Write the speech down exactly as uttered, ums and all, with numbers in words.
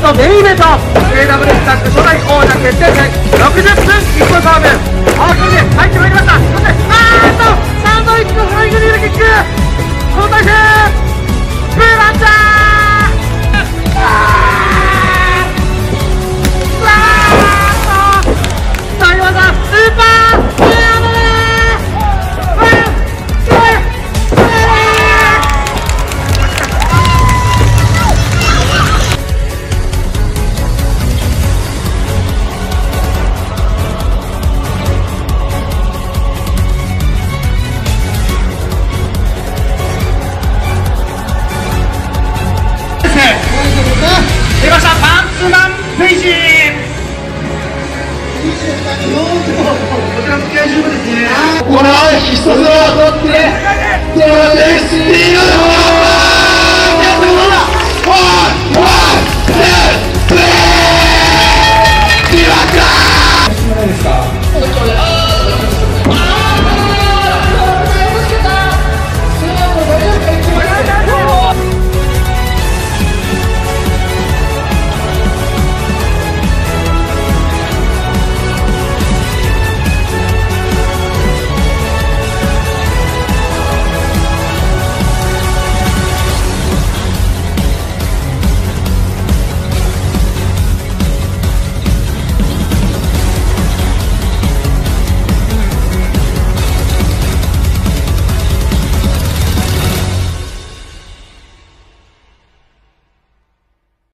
とメインイベント ケーダブリューエス タッグ初代王者決定戦ろくじゅっぷん一本勝負青木で入ってまいりました。そしてあーっとサンドイッチのフライングリールキックこの体勢ブランチャー大技スーパーエアドレ出ましたパンツマンフェイジこちらも気合い十分ですね。 この必殺技を取って、ドラデスティール